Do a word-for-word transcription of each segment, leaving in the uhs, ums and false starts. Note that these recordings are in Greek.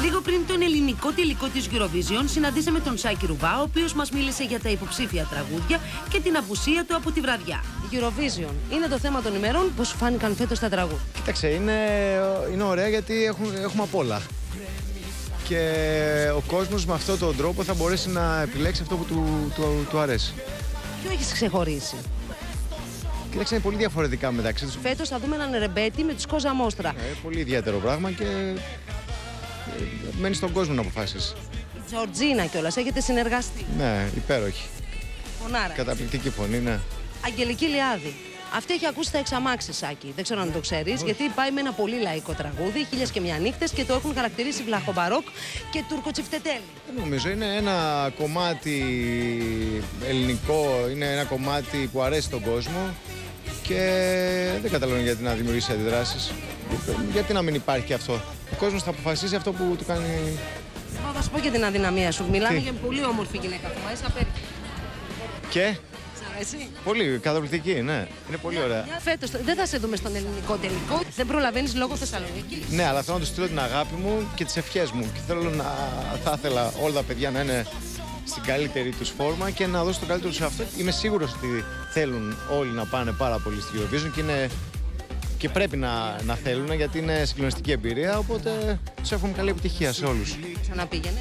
Λίγο πριν τον ελληνικό τελικό της Eurovision, συναντήσαμε τον Σάκη Ρουβά, ο οποίος μας μίλησε για τα υποψήφια τραγούδια και την απουσία του από τη βραδιά. Eurovision είναι το θέμα των ημερών. Πώς σου φάνηκαν φέτος τα τραγούδια? Κοίταξε, είναι, είναι ωραία γιατί έχουν, έχουμε απ' όλα. Και ο κόσμος με αυτόν τον τρόπο θα μπορέσει να επιλέξει αυτό που του, του, του αρέσει. Ποιο έχεις ξεχωρίσει? Κοίταξε, είναι πολύ διαφορετικά μεταξύ τους. Φέτος θα δούμε έναν ρεμπέτη με τους Κόζα Μόστρα. Ε, πολύ ιδιαίτερο πράγμα και ε, μένει στον κόσμο να αποφάσεις. Η Τζορτζίνα κιόλας, έχετε συνεργαστεί? Ναι, υπέροχη. Φωνάρα. Καταπληκτική φωνή, ναι. Αγγελική Λιάδη. Αυτή έχει ακούσει τα εξαμάξι, Σάκη. Δεν ξέρω αν το ξέρεις, γιατί πάει με ένα πολύ λαϊκό τραγούδι, Χίλιες και μια νύχτες, και το έχουν χαρακτηρίσει βλαχομπαρόκ και τουρκοτσιφτετέλη. Δεν νομίζω, είναι ένα κομμάτι ελληνικό, είναι ένα κομμάτι που αρέσει τον κόσμο και δεν καταλαβαίνω γιατί να δημιουργήσει αντιδράσεις. Γιατί να μην υπάρχει και αυτό. Ο κόσμος θα αποφασίσει αυτό που του κάνει. Μα θα σου πω και την αδυναμία σου. Μιλάμε για πολύ όμορφη γυναίκα που είσαι απέρικη. Και. Εσύ. Πολύ καταπληκτική, ναι. Είναι πολύ ωραία. Φέτος δεν θα σε δούμε στον ελληνικό τελικό. Δεν προλαβαίνεις λόγω Θεσσαλονίκη. Ναι, αλλά θέλω να του στείλω την αγάπη μου και τις ευχές μου. Και θέλω να. Θα ήθελα όλα τα παιδιά να είναι στην καλύτερη τους φόρμα και να δώσω το καλύτερο τους αυτό. Είμαι σίγουρος ότι θέλουν όλοι να πάνε πάρα πολύ στη Eurovision και, είναι... και πρέπει να, να θέλουν γιατί είναι συγκλονιστική εμπειρία. Οπότε τους εύχομαι καλή επιτυχία σε όλους. Ξαναπήγαινε.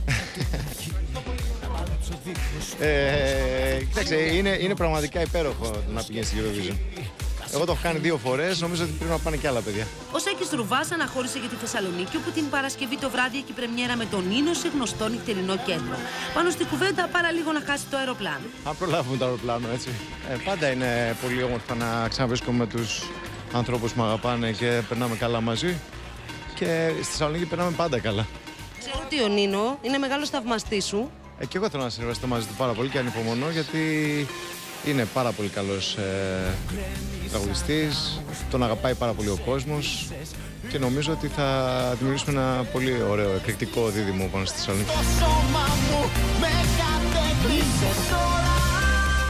Ε, κοίταξε, είναι, είναι πραγματικά υπέροχο να πηγαίνει στη Eurovision. Εγώ το έχω κάνει δύο φορές, νομίζω ότι πρέπει να πάνε και άλλα παιδιά. Ο Σάκης Ρουβάς αναχώρησε για τη Θεσσαλονίκη, όπου την Παρασκευή το βράδυ έχει πρεμιέρα με τον Ίνο σε γνωστό νυχτερινό κέντρο. Πάνω στη κουβέντα, παραλίγο να χάσει το αεροπλάνο. Αν προλάβουμε το αεροπλάνο, έτσι. Ε, πάντα είναι πολύ όμορφα να ξαναβρίσκομαι με τους ανθρώπους που με αγαπάνε και περνάμε καλά μαζί. Και στη Θεσσαλονίκη περνάμε πάντα καλά. Ξέρω ότι ο Νίνο είναι μεγάλος θαυμαστής σου. Ε, και εγώ θέλω να συνεργαστώ μαζί του πάρα πολύ και ανυπομονώ γιατί είναι πάρα πολύ καλός ε, τραγουδιστής, τον αγαπάει πάρα πολύ ο κόσμος και νομίζω ότι θα δημιουργήσουμε ένα πολύ ωραίο εκρηκτικό δίδυμο πάνω στη Θεσσαλονίκη.